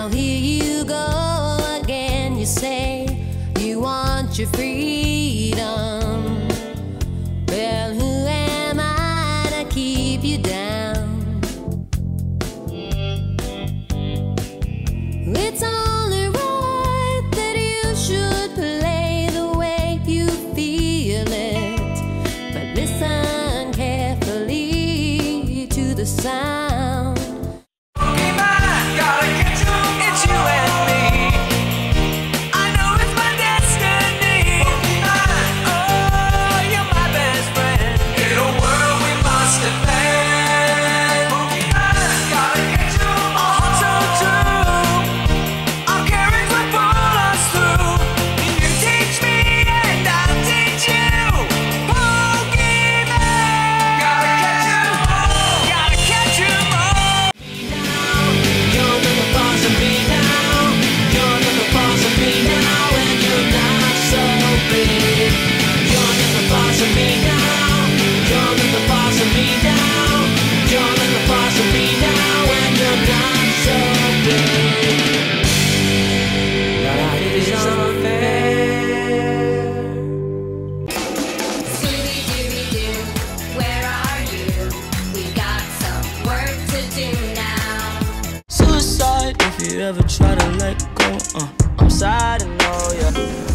Now here you go again. You say you want your freedom. Well, who am I to keep you down? It's only right that you should play the way you feel it, but listen carefully to the sound. If you ever try to let go, I'm sad and know, yeah.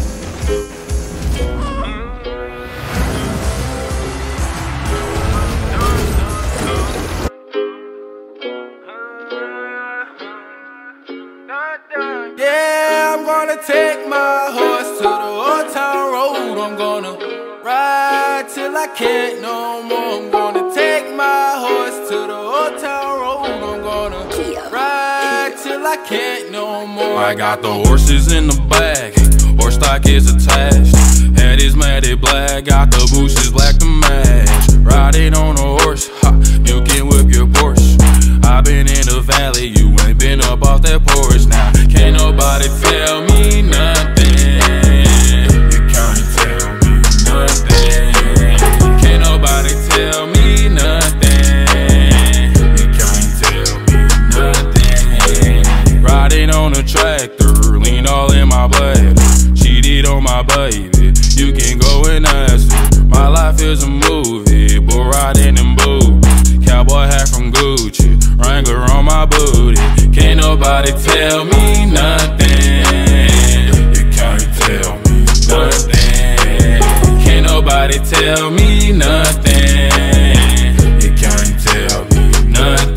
Yeah, I'm gonna take my horse to the old town road. I'm gonna ride till I can't no more. I'm gonna take my horse to the old town road. I'm gonna ride till I can't no more. I got the horses in the back, horse stock is attached. Head is matted black, got the bushes black to match. Riding on a horse, ha, you can whip your Porsche. I've been in the valley, you ain't been up off that porch. Now, can't nobody tell me nothing. You can't tell me nothing. Can't nobody tell me nothing. You can't tell me nothing. Riding on a tractor, lean all in my blood. Cheated on my baby, you can go and ask her. My life is a movie, bull riding in boots. Cowboy hat from Gucci, Wrangler on my booty. Can't nobody tell me nothing. You can't tell me nothing. Can't nobody tell me nothing. You can't tell me nothing.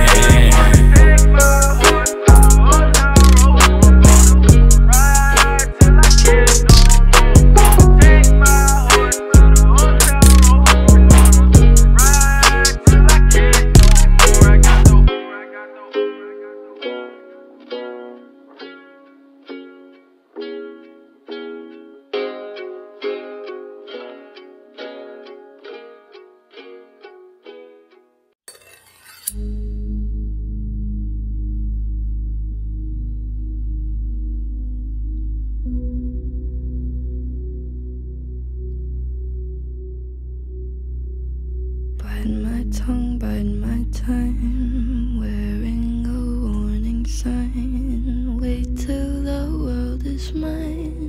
Bide my time, wearing a warning sign. Wait till the world is mine.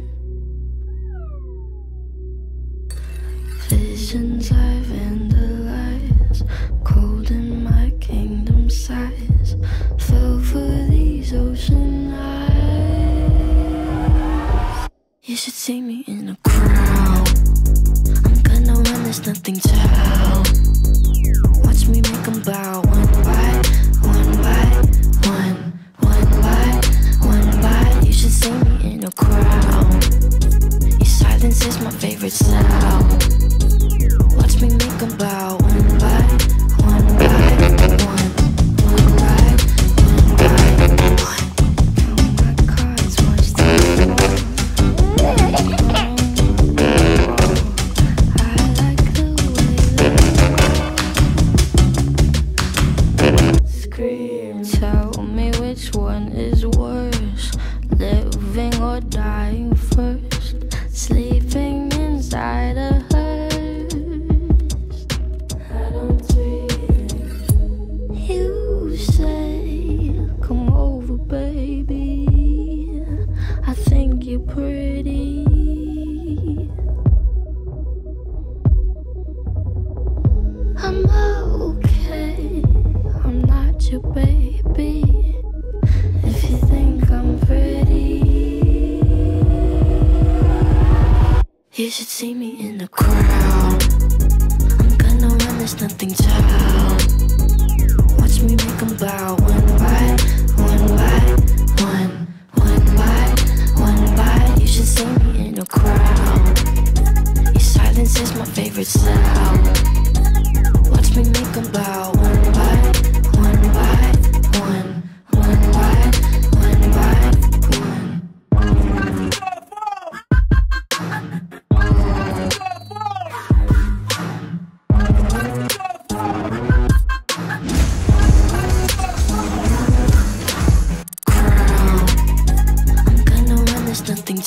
Visions I vandalize, cold in my kingdom size. Fell for these ocean eyes. You should see me in a crowd. I'm gonna run, there's nothing to help. Watch me make them bow, one by one by one, one by one by. You should see me in a crowd. Your silence is my favorite sound. Watch me make them bow, one by one by one, one by one by one. Count my cards, watch them fall. I like the way they scream. Tell me which one is worse, living or dying first. Sleeping inside a hearse. I don't dream. You say, come over, baby. pretty. I'm okay, I'm not your baby. If you think I'm pretty, you should see me in the crowd. I'm gonna run, there's nothing to. Watch me make them bow one by one by one, one by one by. You should see me in a crowd. Your silence is my favorite sound. Watch me make them bow one by one by one, one by one by one. Crowd, I'm gonna run, there's nothing